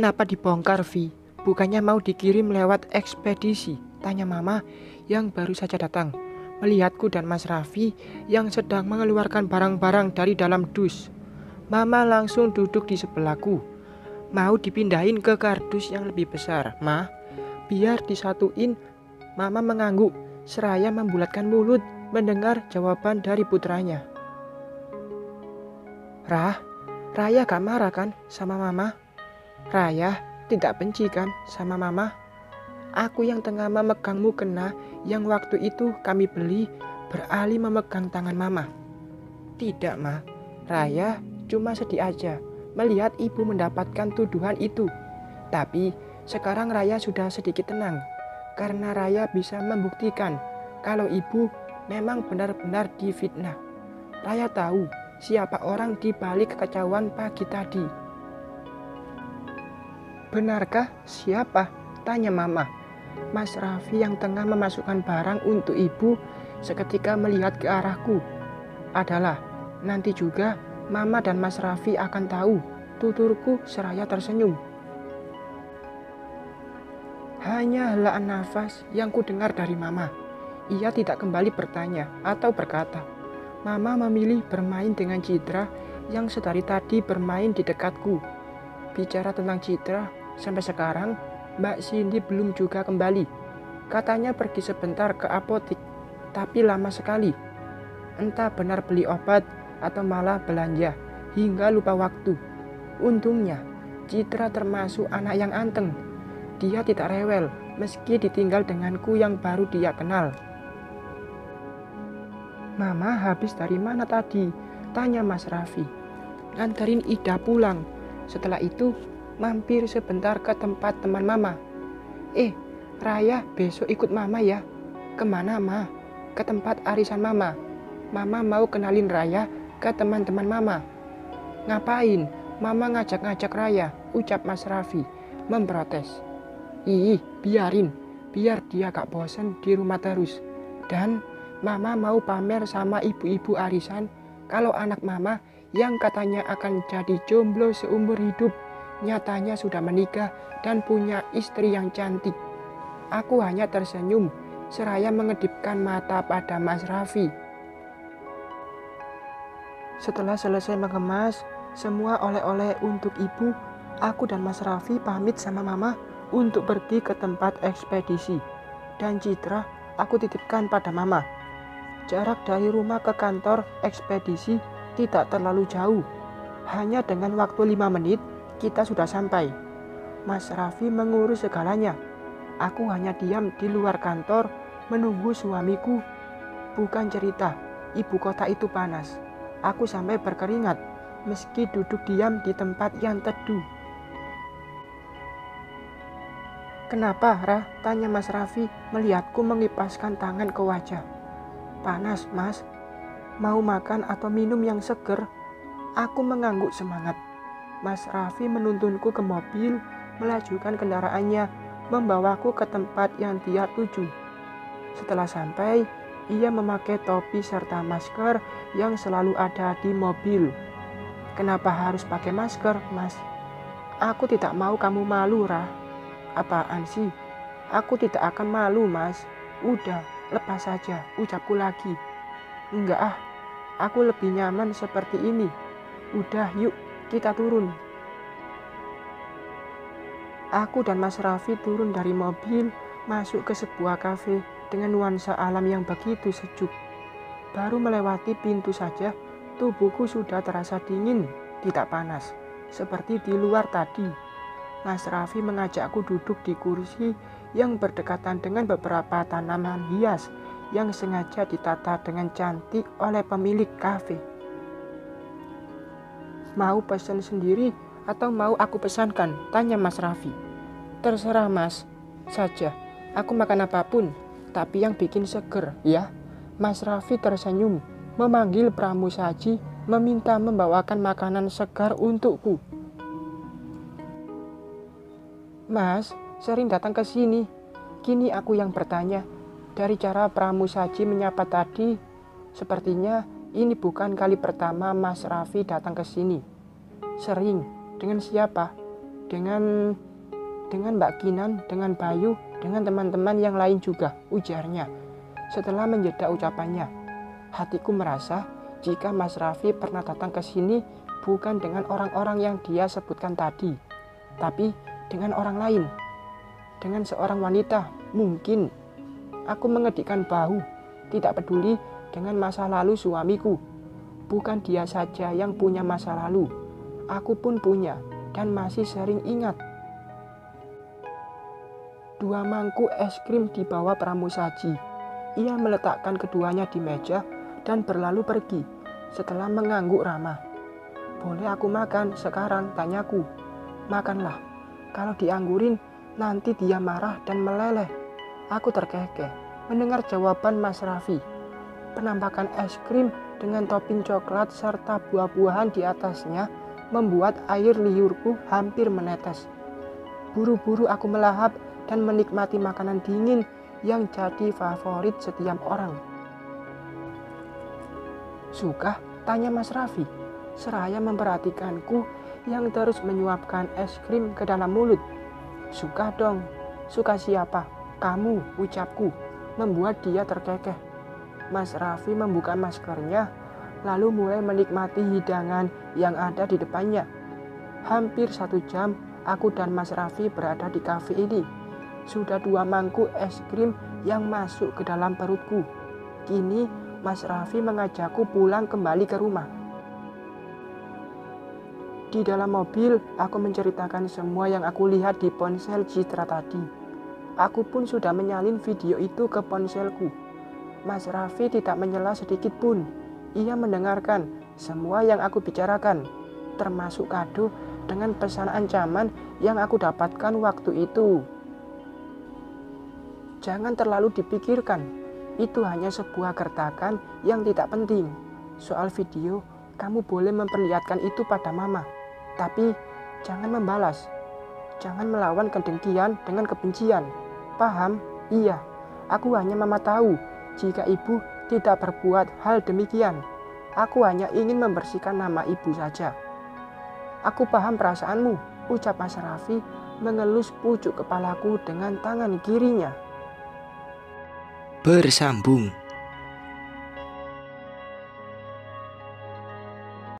Kenapa dibongkar, Vi? Bukannya mau dikirim lewat ekspedisi? Tanya Mama yang baru saja datang. Melihatku dan Mas Raffi yang sedang mengeluarkan barang-barang dari dalam dus. Mama langsung duduk di sebelahku. Mau dipindahin ke kardus yang lebih besar, Ma. Biar disatuin. Mama mengangguk, seraya membulatkan mulut mendengar jawaban dari putranya. Raya gak marah kan sama Mama? Raya tidak benci kan sama Mama? Aku yang tengah memegang mukena yang waktu itu kami beli beralih memegang tangan Mama. Tidak, Ma. Raya cuma sedih aja melihat ibu mendapatkan tuduhan itu. Tapi sekarang Raya sudah sedikit tenang karena Raya bisa membuktikan kalau ibu memang benar-benar difitnah. Raya tahu siapa orang di balik kekacauan pagi tadi. Benarkah siapa? Tanya Mama. Mas Raffi yang tengah memasukkan barang untuk ibu seketika melihat ke arahku. Adalah, nanti juga Mama dan Mas Raffi akan tahu, tuturku seraya tersenyum. Hanya helaan nafas yang ku dengar dari Mama. Ia tidak kembali bertanya atau berkata. Mama memilih bermain dengan Citra yang sedari tadi bermain di dekatku. Bicara tentang Citra, sampai sekarang Mbak Cindy belum juga kembali. Katanya pergi sebentar ke apotik, tapi lama sekali. Entah benar beli obat atau malah belanja, hingga lupa waktu. Untungnya, Citra termasuk anak yang anteng. Dia tidak rewel, meski ditinggal denganku yang baru dia kenal. Mama habis dari mana tadi? Tanya Mas Raffi. Nganterin Ida pulang. Setelah itu, mampir sebentar ke tempat teman Mama. Raya besok ikut Mama ya. Kemana, Ma? Ke tempat arisan Mama. Mama mau kenalin Raya ke teman-teman Mama. Ngapain? Mama ngajak-ngajak Raya, ucap Mas Raffi, memprotes. Biarin. Biar dia gak bosan di rumah terus. Dan Mama mau pamer sama ibu-ibu arisan kalau anak Mama yang katanya akan jadi jomblo seumur hidup nyatanya sudah menikah dan punya istri yang cantik. Aku hanya tersenyum seraya mengedipkan mata pada Mas Raffi. Setelah selesai mengemas semua oleh-oleh untuk ibu, aku dan Mas Raffi pamit sama Mama untuk pergi ke tempat ekspedisi. Dan Citra aku titipkan pada Mama. Jarak dari rumah ke kantor ekspedisi tidak terlalu jauh. Hanya dengan waktu 5 menit kita sudah sampai. Mas Raffi mengurus segalanya. Aku hanya diam di luar kantor menunggu suamiku. Bukan cerita, ibu kota itu panas. Aku sampai berkeringat meski duduk diam di tempat yang teduh. Kenapa, Rah? Tanya Mas Raffi melihatku mengipaskan tangan ke wajah. Panas, Mas. Mau makan atau minum yang seger? Aku mengangguk semangat. Mas Raffi menuntunku ke mobil, melajukan kendaraannya, membawaku ke tempat yang dia tuju. Setelah sampai, ia memakai topi serta masker yang selalu ada di mobil. Kenapa harus pakai masker, Mas? Aku tidak mau kamu malu, Rah. Apaan sih? Aku tidak akan malu, Mas. Udah, lepas saja, ucapku lagi. Enggak aku lebih nyaman seperti ini. Udah, yuk. Kita turun. Aku dan Mas Raffi turun dari mobil, masuk ke sebuah kafe dengan nuansa alam yang begitu sejuk. Baru melewati pintu saja, tubuhku sudah terasa dingin, tidak panas, seperti di luar tadi. Mas Raffi mengajakku duduk di kursi yang berdekatan dengan beberapa tanaman hias yang sengaja ditata dengan cantik oleh pemilik kafe. Mau pesan sendiri atau mau aku pesankan? Tanya Mas Raffi. Terserah Mas saja, aku makan apapun, tapi yang bikin seger ya. Mas Raffi tersenyum, memanggil pramusaji, meminta membawakan makanan segar untukku. Mas, sering datang ke sini. Kini aku yang bertanya. Dari cara pramusaji menyapa tadi, sepertinya ini bukan kali pertama Mas Raffi datang ke sini. Sering. Dengan siapa? Dengan Mbak Kinan, dengan Bayu, dengan teman-teman yang lain juga, ujarnya. Setelah menjeda ucapannya, hatiku merasa jika Mas Raffi pernah datang ke sini bukan dengan orang-orang yang dia sebutkan tadi, tapi dengan orang lain, dengan seorang wanita. Mungkin aku mengedikkan bahu, tidak peduli dengan masa lalu suamiku. Bukan dia saja yang punya masa lalu, aku pun punya dan masih sering ingat. 2 mangkuk es krim di bawah pramusaji. Ia meletakkan keduanya di meja dan berlalu pergi setelah mengangguk ramah. Boleh aku makan sekarang, tanyaku. Makanlah, kalau dianggurin nanti dia marah dan meleleh. Aku terkekeh mendengar jawaban Mas Raffi. Penampakan es krim dengan topping coklat serta buah-buahan di atasnya membuat air liurku hampir menetes. Buru-buru aku melahap dan menikmati makanan dingin yang jadi favorit setiap orang. Suka? Tanya Mas Raffi, seraya memperhatikanku yang terus menyuapkan es krim ke dalam mulut. Suka dong. Suka siapa? Kamu, ucapku, membuat dia terkekeh. Mas Raffi membuka maskernya, lalu mulai menikmati hidangan yang ada di depannya. Hampir 1 jam aku dan Mas Raffi berada di kafe ini. Sudah 2 mangkuk es krim yang masuk ke dalam perutku. Kini Mas Raffi mengajakku pulang kembali ke rumah. Di dalam mobil, aku menceritakan semua yang aku lihat di ponsel Citra tadi. Aku pun sudah menyalin video itu ke ponselku. Mas Raffi tidak menyela sedikit pun. Ia mendengarkan semua yang aku bicarakan, termasuk kado dengan pesan ancaman yang aku dapatkan waktu itu. Jangan terlalu dipikirkan, itu hanya sebuah gertakan yang tidak penting. Soal video, kamu boleh memperlihatkan itu pada mama, tapi jangan membalas. Jangan melawan kedengkian dengan kebencian. Paham? Iya, aku hanya mama tahu jika ibu tidak berbuat hal demikian. Aku hanya ingin membersihkan nama ibu saja. Aku paham perasaanmu, ucap Mas Raffi mengelus pucuk kepalaku dengan tangan kirinya. Bersambung.